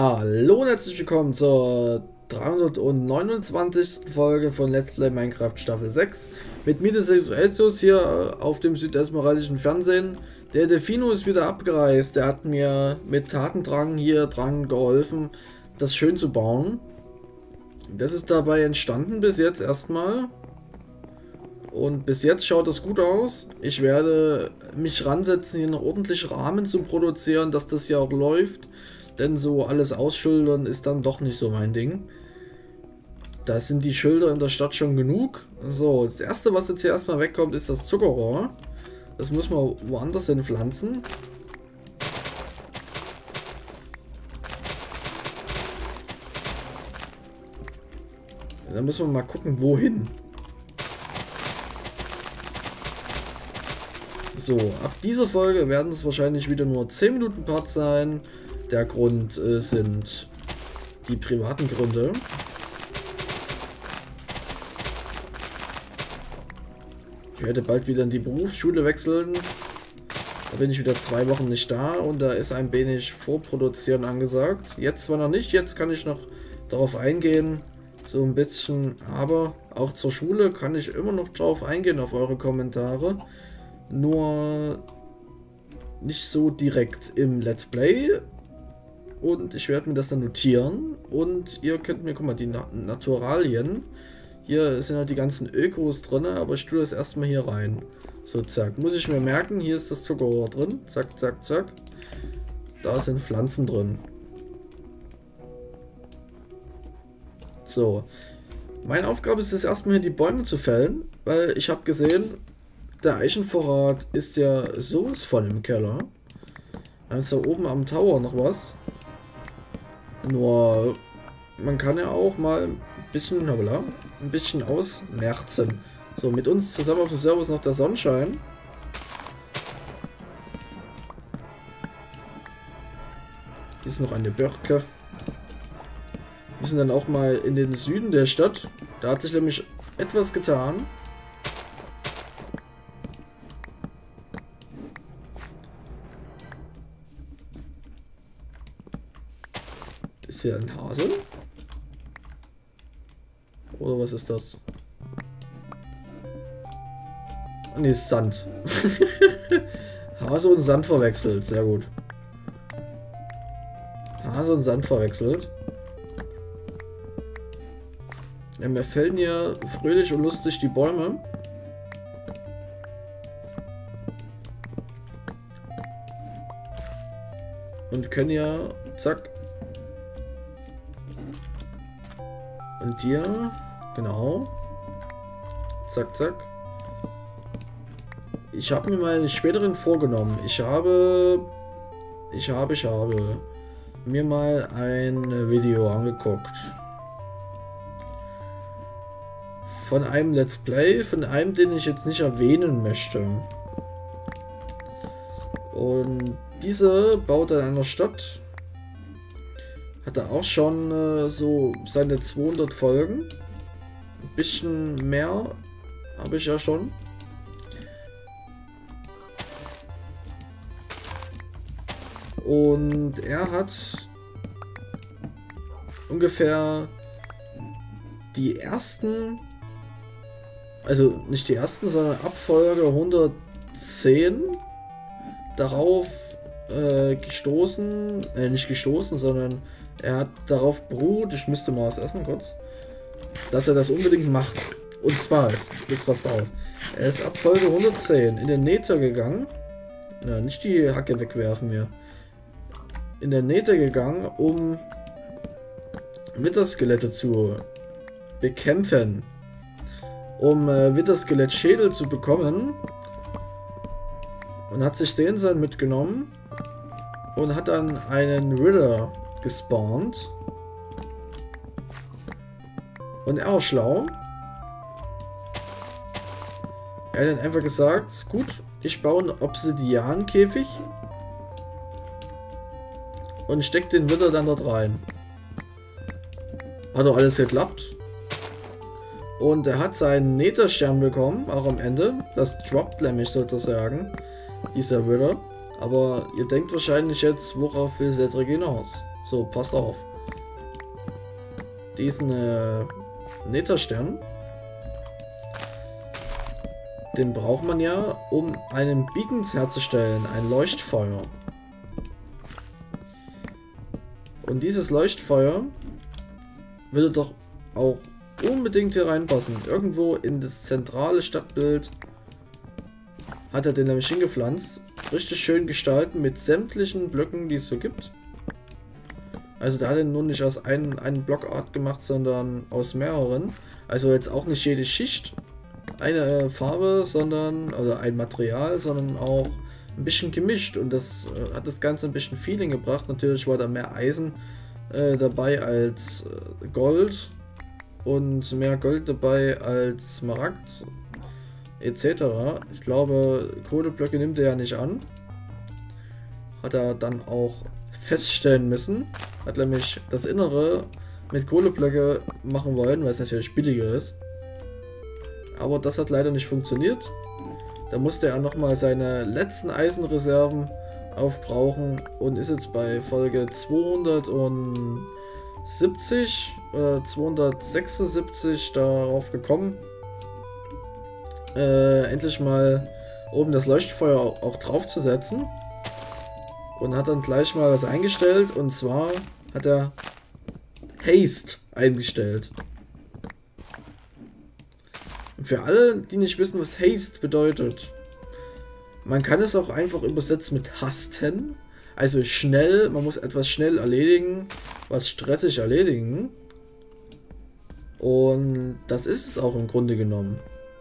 Hallo und herzlich willkommen zur 329. Folge von Let's Play Minecraft Staffel 6 mit mir, den Celsius, hier auf dem südesmeraldischen Fernsehen. Der Delfino ist wieder abgereist, der hat mir mit Tatendrang hier dran geholfen, das schön zu bauen. Das ist dabei entstanden bis jetzt erstmal. Und bis jetzt schaut das gut aus. Ich werde mich ransetzen, hier noch ordentlich Rahmen zu produzieren, dass das hier auch läuft. Denn so alles ausschildern ist dann doch nicht so mein Ding. Da sind die Schilder in der Stadt schon genug. So, das erste, was jetzt hier erstmal wegkommt, ist das Zuckerrohr. Das muss man woanders hin pflanzen. Dann müssen wir mal gucken, wohin. So, ab dieser Folge werden es wahrscheinlich wieder nur 10 Minuten Part sein. Der Grund sind die privaten Gründe. Ich werde bald wieder in die Berufsschule wechseln. Da bin ich wieder 2 Wochen nicht da und da ist ein wenig Vorproduzieren angesagt. Jetzt zwar noch nicht, jetzt kann ich noch darauf eingehen, so ein bisschen, aber auch zur Schule kann ich immer noch darauf eingehen, auf eure Kommentare. Nur nicht so direkt im Let's Play. Und ich werde mir das dann notieren. Und ihr könnt mir, guck mal, die Naturalien. Hier sind halt die ganzen Ökos drin, aber ich tue das erstmal hier rein. So, zack. Muss ich mir merken, hier ist das Zuckerrohr drin. Zack, zack, zack. Da sind Pflanzen drin. So. Meine Aufgabe ist es erstmal hier die Bäume zu fällen, weil ich habe gesehen, der Eichenvorrat ist ja sowas von im Keller. Dann ist da oben am Tower noch was. Nur, man kann ja auch mal ein bisschen ausmerzen. So, mit uns zusammen auf dem Server ist noch der Sonnenschein. Hier ist noch eine Birke. Wir sind dann auch mal in den Süden der Stadt. Da hat sich nämlich etwas getan. Ist hier ein Hase? Oder was ist das? Ah, ne, ist Sand. Hase und Sand verwechselt. Sehr gut. Hase und Sand verwechselt. Ja, mir fällen hier fröhlich und lustig die Bäume. Und können ja, zack. Und dir, genau. Zack, zack. Ich habe mir meine späteren vorgenommen. Ich habe mir mal ein Video angeguckt. Von einem Let's Play, von einem, den ich jetzt nicht erwähnen möchte. Und diese baut in einer Stadt. Hat er auch schon so seine 200 Folgen. Ein bisschen mehr habe ich ja schon. Und er hat ungefähr die ersten, also nicht die ersten, sondern ab Folge 110 darauf gestoßen, nicht gestoßen, sondern er hat darauf beruht, ich müsste mal was essen kurz, dass er das unbedingt macht. Und zwar, jetzt passt auf, er ist ab Folge 110 in den Nether gegangen, na, nicht die Hacke wegwerfen wir, in den Nether gegangen, um Witterskelette zu bekämpfen, um Witterskelett-Schädel zu bekommen, und hat sich den dann mitgenommen und hat dann einen Ritter gespawnt. Und er war schlau. Er hat dann einfach gesagt, gut, ich baue einen Obsidian-Käfig und stecke den Ritter dann dort rein. Hat doch alles geklappt. Und er hat seinen Netherstern bekommen, auch am Ende. Das droppt nämlich sozusagen, dieser Ritter. Aber ihr denkt wahrscheinlich jetzt, worauf will Cedric hinaus? So, passt auf. Diesen Netherstern, den braucht man ja, um einen Beacons herzustellen, ein Leuchtfeuer. Und dieses Leuchtfeuer würde doch auch unbedingt hier reinpassen. Irgendwo in das zentrale Stadtbild hat er den nämlich hingepflanzt. Richtig schön gestalten mit sämtlichen Blöcken, die es so gibt. Also der hat ihn nur nicht aus einem Blockart gemacht, sondern aus mehreren. Also jetzt auch nicht jede Schicht eine Farbe, sondern, also ein Material, sondern auch ein bisschen gemischt. Und das hat das Ganze ein bisschen Feeling gebracht. Natürlich war da mehr Eisen dabei als Gold und mehr Gold dabei als Smaragd etc. Ich glaube, Kohleblöcke nimmt er ja nicht an. Hat er dann auch feststellen müssen. Hat nämlich das Innere mit Kohleblöcke machen wollen, weil es natürlich billiger ist. Aber das hat leider nicht funktioniert. Da musste er nochmal seine letzten Eisenreserven aufbrauchen und ist jetzt bei Folge 270 276 darauf gekommen, endlich mal oben das Leuchtfeuer auch draufzusetzen. Und hat dann gleich mal was eingestellt, und zwar hat er Haste eingestellt. Und für alle, die nicht wissen, was Haste bedeutet, man kann es auch einfach übersetzen mit hasten, also schnell, man muss etwas schnell erledigen, was stressig erledigen. Und das ist es auch im Grunde genommen.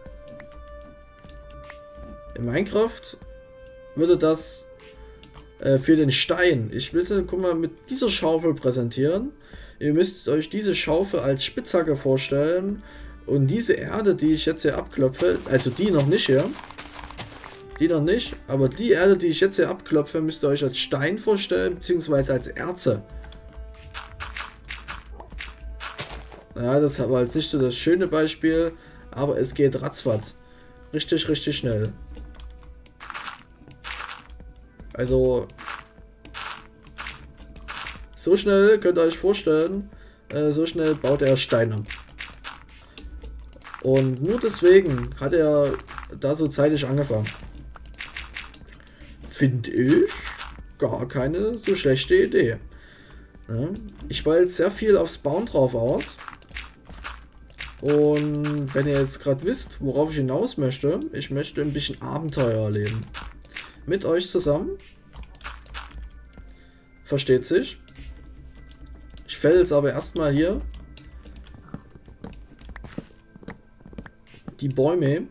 In Minecraft würde das für den Stein, ich will es, guck mal, mit dieser Schaufel präsentieren. Ihr müsst euch diese Schaufel als Spitzhacke vorstellen, und diese Erde, die ich jetzt hier abklopfe, also die noch nicht hier, die noch nicht, aber die Erde, die ich jetzt hier abklopfe, müsst ihr euch als Stein vorstellen, beziehungsweise als Erze. Ja, das war jetzt nicht so das schöne Beispiel, aber es geht ratzfatz. Richtig, richtig schnell. Also, so schnell könnt ihr euch vorstellen, so schnell baut er Steine. Und nur deswegen hat er da so zeitig angefangen. Finde ich gar keine so schlechte Idee. Ja, ich war jetzt sehr viel auf Spawn drauf aus. Und wenn ihr jetzt gerade wisst, worauf ich hinaus möchte, ich möchte ein bisschen Abenteuer erleben. Mit euch zusammen. Versteht sich. Ich fälle jetzt aber erstmal hier die Bäume.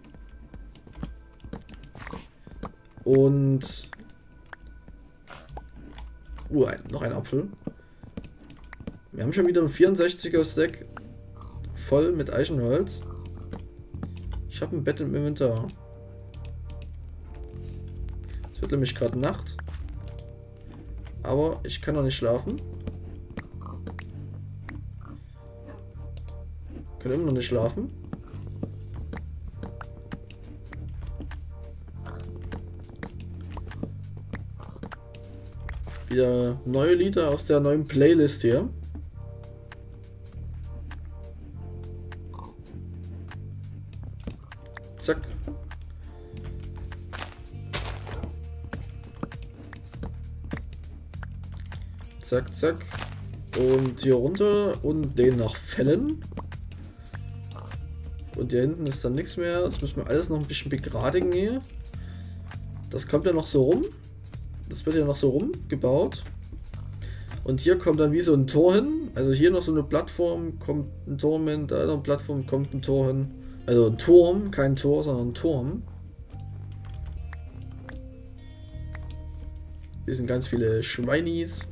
Und noch ein Apfel. Wir haben schon wieder ein 64er Stack voll mit Eichenholz. Ich habe ein Bett im Inventar. Es wird nämlich gerade Nacht. Aber ich kann noch nicht schlafen. Ich kann immer noch nicht schlafen. Wieder neue Lieder aus der neuen Playlist hier. Zack. Zack, zack. Und hier runter und den noch fällen. Und hier hinten ist dann nichts mehr. Das müssen wir alles noch ein bisschen begradigen hier. Das kommt ja noch so rum. Das wird ja noch so rumgebaut. Und hier kommt dann wie so ein Tor hin. Also hier noch so eine Plattform, kommt ein Turm hin. Da noch eine Plattform, kommt ein Tor hin. Also ein Turm, kein Tor, sondern ein Turm. Hier sind ganz viele Schweinis.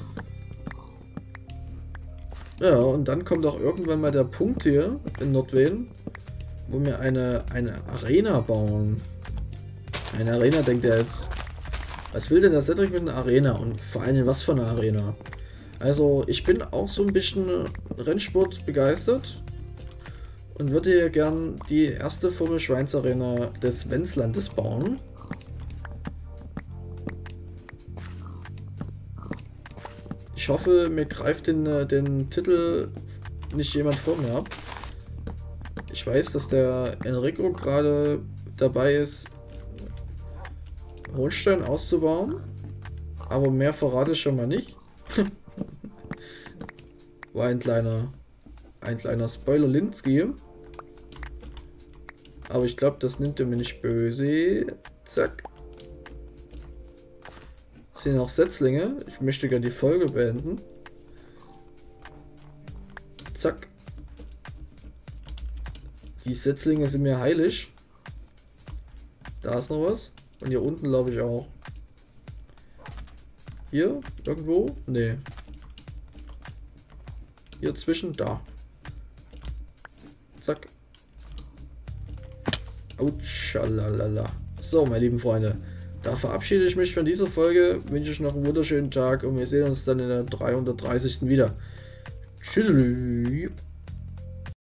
Ja, und dann kommt auch irgendwann mal der Punkt hier in Nordwehen, wo wir eine Arena bauen. Eine Arena, denkt er jetzt. Was will denn der Cedric mit einer Arena? Und vor allem, was für eine Arena? Also, ich bin auch so ein bisschen Rennsport begeistert und würde hier gern die erste Formel Schweins Arena des Wenzlandes bauen. Ich Ich hoffe, mir greift den Titel nicht jemand vor mir ab. Ich weiß, dass der Enrico gerade dabei ist, Hohenstein auszubauen. Aber mehr verrate ich schon mal nicht. War ein kleiner Spoiler Linsky. Aber ich glaube, das nimmt er mir nicht böse. Zack. Sind auch Setzlinge. Ich möchte gerne die Folge beenden. Zack. Die Setzlinge sind mir heilig. Da ist noch was. Und hier unten glaube ich auch. Hier? Irgendwo? Nee. Hier zwischen? Da. Zack. Autsch, lalala. So, meine lieben Freunde. Da verabschiede ich mich von dieser Folge. Wünsche ich noch einen wunderschönen Tag und wir sehen uns dann in der 330. wieder. Tschüss.